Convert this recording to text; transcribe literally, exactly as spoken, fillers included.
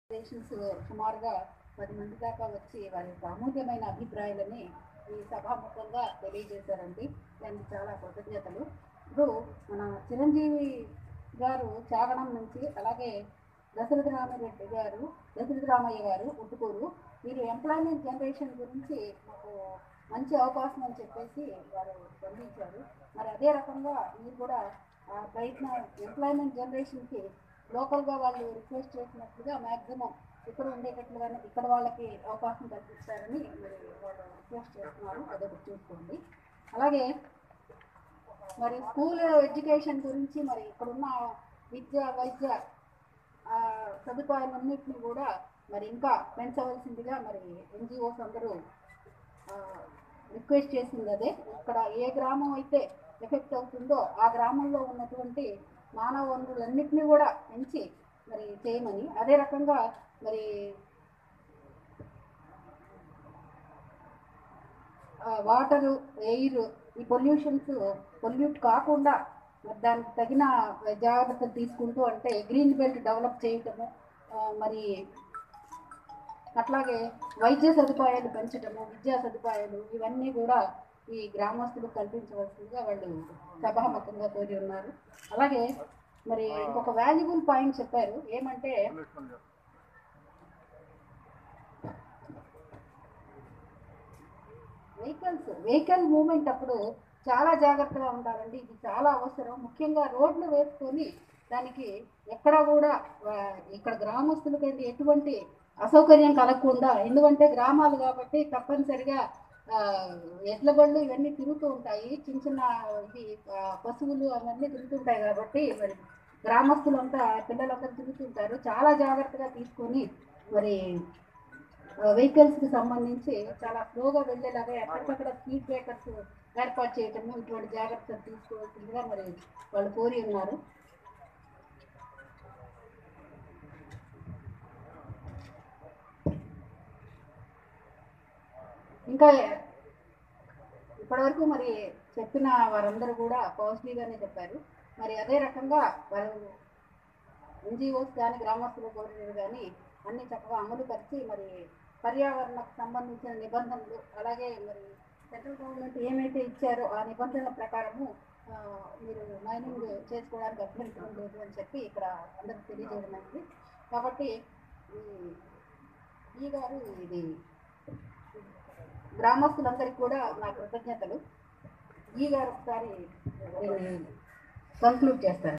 Patients సుమారుగా పది మంది దాకా వచ్చి వారి యొక్క అమూల్యమైన అభిప్రాయాలని ఈ సభాముఖంగా తెలియజేశారండి. దానికి చాలా కృతజ్ఞతలు. ఇప్పుడు మన చిరంజీవి గారు చాగడం నుంచి, అలాగే దశరథ రామరెడ్డి గారు దశరథ రామయ్య గారు ఉట్టుకూరు, వీరు ఎంప్లాయ్మెంట్ జనరేషన్ గురించి మాకు మంచి అవకాశం అని చెప్పేసి వారు స్పందించారు. మరి అదే రకంగా మీరు కూడా ఆ ప్రయత్నం ఎంప్లాయ్మెంట్ జనరేషన్కి లోకల్గా వాళ్ళు రిక్వెస్ట్ చేసినట్లుగా మ్యాక్సిమం ఇక్కడ ఉండేటట్లుగానే ఇక్కడ వాళ్ళకి అవకాశం కల్పిస్తారని మరి వాళ్ళు రిక్వెస్ట్ చేస్తున్నారు. అదొకటి చూసుకోండి. అలాగే మరి స్కూల్ ఎడ్యుకేషన్ గురించి మరి ఇక్కడున్న విద్య వైద్య సదుపాయాలన్నింటినీ కూడా మరి ఇంకా పెంచవలసిందిగా మరి ఎన్జిఓస్ అందరూ రిక్వెస్ట్ చేసింది అదే. ఇక్కడ ఏ గ్రామం అయితే ఎఫెక్ట్ అవుతుందో ఆ గ్రామంలో ఉన్నటువంటి మానవ వనరులన్నింటినీ కూడా పెంచి మరి చేయమని, అదే రకంగా మరి వాటరు, ఎయిర్, ఈ పొల్యూషన్స్ పొల్యూట్ కాకుండా దానికి తగిన జాగ్రత్తలు తీసుకుంటూ, అంటే గ్రీన్ బెల్ట్ డెవలప్ చేయటము, మరి అట్లాగే వైద్య సదుపాయాలు పెంచటము, విద్యా సదుపాయాలు, ఇవన్నీ కూడా ఈ గ్రామస్తులకు కల్పించవలసిందిగా వాళ్ళు సభాముఖంగా కోరి ఉన్నారు. అలాగే మరి ఇంకొక వాల్యుబుల్ పాయింట్ చెప్పారు. ఏమంటే వెహికల్స్ వెహికల్ మూవ్మెంట్ అప్పుడు చాలా జాగ్రత్తగా ఉండాలండి. ఇది చాలా అవసరం. ముఖ్యంగా రోడ్లు వేసుకొని దానికి ఎక్కడ కూడా ఇక్కడ గ్రామస్తులకి ఎటువంటి అసౌకర్యం కలగకుండా, ఎందుకంటే గ్రామాలు కాబట్టి తప్పనిసరిగా ఎడ్ల బళ్ళు ఇవన్నీ తిరుగుతూ ఉంటాయి, చిన్న చిన్న ఇవి పశువులు అవన్నీ తిరుగుతుంటాయి కాబట్టి మరి గ్రామస్తులంతా పిల్లలందరూ తిరుగుతుంటారు. చాలా జాగ్రత్తగా తీసుకొని మరి వెహికల్స్కి సంబంధించి చాలా స్లోగా వెళ్ళేలాగా ఎక్కడికక్కడ స్పీడ్ బ్రేకర్స్ ఏర్పాటు చేయటము, ఇటువంటి జాగ్రత్తలు తీసుకోవాల్సిందిగా మరి వాళ్ళు కోరి ఉన్నారు. ఇంకా ఇప్పటివరకు మరి చెప్పిన వారందరూ కూడా పాజిటివ్గానే చెప్పారు. మరి అదే రకంగా వారు ఎన్జిఓస్ కానీ గ్రామస్తులు కోరినవి కానీ అన్ని చక్కగా అమలు పరిచి మరి పర్యావరణకు సంబంధించిన నిబంధనలు, అలాగే మరి సెంట్రల్ గవర్నమెంట్ ఏమైతే ఇచ్చారో ఆ నిబంధనల ప్రకారము మీరు మైనింగ్ చేసుకోవడానికి అభ్యంతరం లేదు అని చెప్పి ఇక్కడ అందరికి తెలియజేయడం అయింది. కాబట్టి ఈ గారు ఇది గ్రామస్తులందరికీ కూడా నా కృతజ్ఞతలు. ఈ గారు ఒకసారి కంక్లూడ్ చేస్తారు.